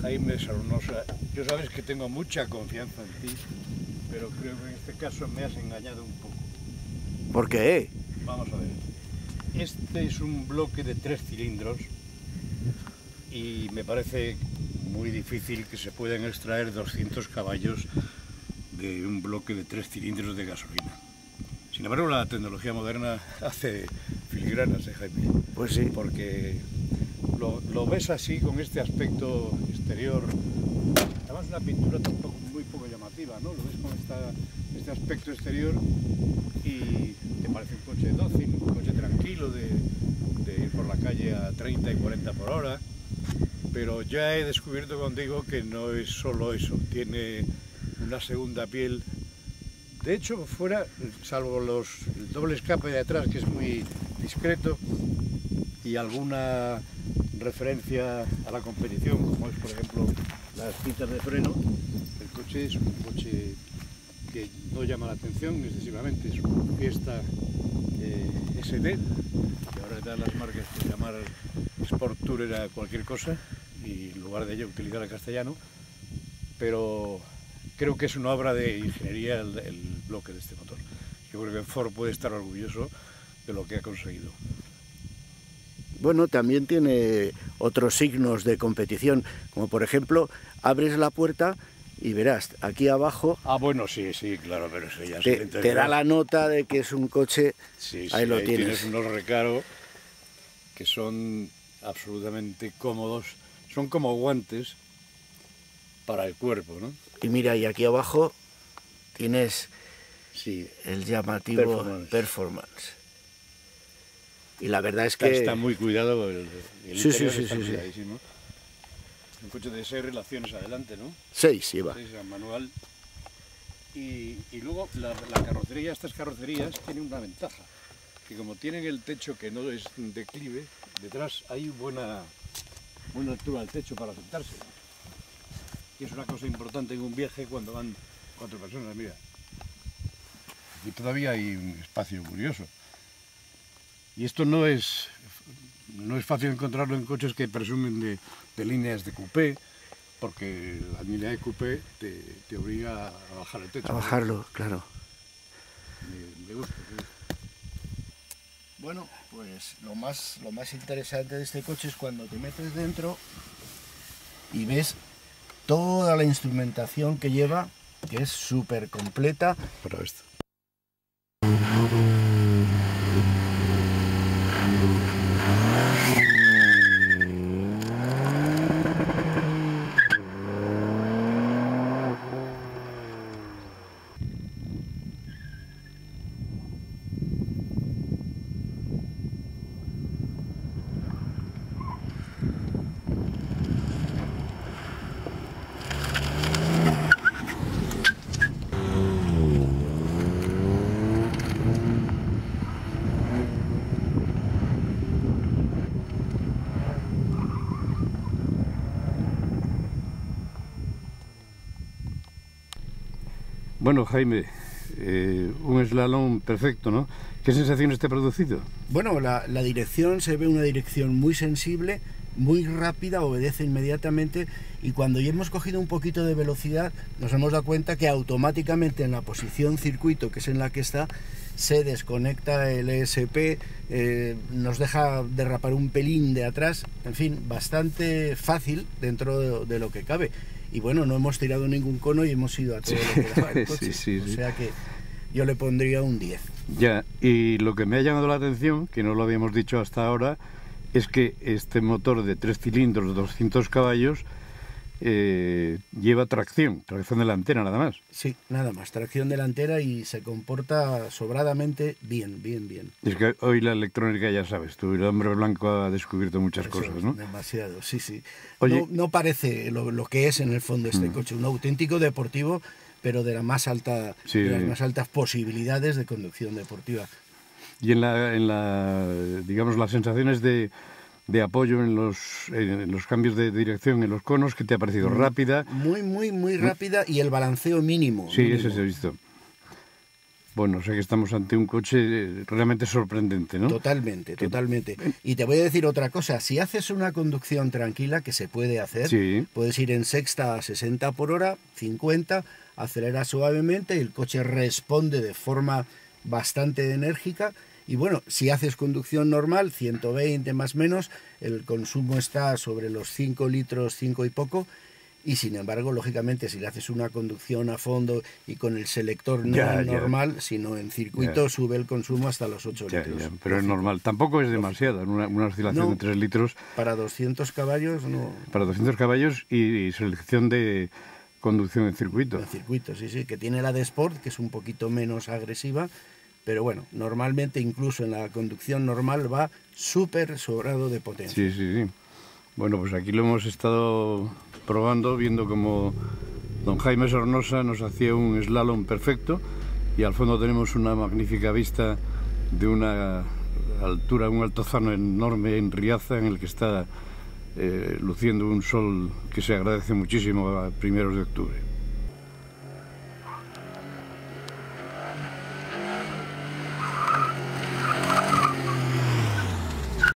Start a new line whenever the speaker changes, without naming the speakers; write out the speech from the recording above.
Jaime Sornosa, yo sabes que tengo mucha confianza en ti, pero creo que en este caso me has engañado un poco.
¿Por qué?
Vamos a ver. Este es un bloque de 3 cilindros y me parece muy difícil que se puedan extraer 200 caballos de un bloque de 3 cilindros de gasolina. Sin embargo, la tecnología moderna hace filigranas, Jaime.
Pues sí.
Porque lo ves así, con este aspecto exterior. Además, una pintura tampoco muy poco llamativa, ¿no? Lo ves con este aspecto exterior y te parece un coche dócil, un coche tranquilo de ir por la calle a 30 y 40 por hora. Pero ya he descubierto contigo que no es solo eso, tiene una segunda piel. De hecho, fuera, salvo el doble escape de atrás, que es muy discreto, y alguna referencia a la competición, como es, por ejemplo, las cintas de freno, el coche es un coche que no llama la atención excesivamente, es un Fiesta SD, que ahora dan las marcas por llamar Sport Tourer a cualquier cosa, y en lugar de ello utilizar el castellano, pero creo que es una obra de ingeniería el bloque de este motor. Yo creo que Ford puede estar orgulloso de lo que ha conseguido.
Bueno, también tiene otros signos de competición, como por ejemplo, abres la puerta y verás, aquí abajo...
Ah, bueno, sí, claro, pero eso ya
te da la nota de que es un coche...
Sí,
ahí lo
tienes unos recaros que son absolutamente cómodos, son como guantes para el cuerpo, ¿no?
Y mira, y aquí abajo tienes el llamativo Performance. Y la verdad es que...
Está muy cuidado, el interior está cuidadísimo. Un coche de 6 relaciones adelante, ¿no?
6 lleva.
6 manual. Y luego la carrocería, estas carrocerías tienen una ventaja, que como tienen el techo que no es declive, detrás hay buena altura del techo para sentarse. Y es una cosa importante en un viaje cuando van 4 personas, mira. Y todavía hay un espacio curioso. Y esto no es fácil encontrarlo en coches que presumen de líneas de coupé, porque la línea de coupé te obliga a bajar el techo.
A bajarlo, claro.
Me gusta.
Bueno, pues lo más interesante de este coche es cuando te metes dentro y ves toda la instrumentación que lleva, que es súper completa.
Para esto. Bueno, Jaime, un slalom perfecto, ¿no? ¿Qué sensaciones te ha producido?
Bueno, la dirección, se ve una dirección muy sensible, muy rápida, obedece inmediatamente, y cuando ya hemos cogido un poquito de velocidad nos hemos dado cuenta que automáticamente en la posición circuito, que es en la que está, se desconecta el ESP, nos deja derrapar un pelín de atrás, en fin, bastante fácil dentro de lo que cabe. Y bueno, no hemos tirado ningún cono y hemos ido a todo lo que daba el coche. O sea que yo le pondría un 10.
Ya, y lo que me ha llamado la atención, que no lo habíamos dicho hasta ahora, es que este motor de 3 cilindros, 200 caballos, lleva tracción delantera nada más.
Sí, nada más, tracción delantera, y se comporta sobradamente bien.
Es que hoy la electrónica, ya sabes, tú, el hombre blanco ha descubierto muchas cosas, ¿no?
Demasiado, sí.
Oye,
no parece lo que es en el fondo este coche, un auténtico deportivo, pero de las más altas posibilidades de conducción deportiva.
Y digamos, las sensaciones de apoyo en los cambios de dirección en los conos, ¿qué te ha parecido? ¿Rápida?
Muy rápida, y el balanceo mínimo.
Sí, eso se ha visto. Bueno, o sea que estamos ante un coche realmente sorprendente, ¿no?
Totalmente, totalmente. Y te voy a decir otra cosa, si haces una conducción tranquila, que se puede hacer,
Sí.
puedes ir en sexta a 60 por hora, 50, aceleras suavemente y el coche responde de forma bastante enérgica. Y bueno, si haces conducción normal, 120 más o menos, el consumo está sobre los 5 litros, 5 y poco. Y sin embargo, lógicamente, si le haces una conducción a fondo y con el selector no
Ya,
en normal, sino en circuito, sube el consumo hasta los 8 litros.
Ya, pero es normal. Tampoco es demasiado, una oscilación de 3 litros.
Para 200 caballos no.
Para 200 caballos y selección de conducción en circuito.
En circuito, sí, sí, que tiene la de Sport, que es un poquito menos agresiva, pero bueno, normalmente incluso en la conducción normal va súper sobrado de potencia.
Sí, sí, sí. Bueno, pues aquí lo hemos estado probando, viendo cómo don Jaime Sornosa nos hacía un slalom perfecto y al fondo tenemos una magnífica vista de una altura, un altozano enorme en Riaza en el que está luciendo un sol que se agradece muchísimo a primeros de octubre.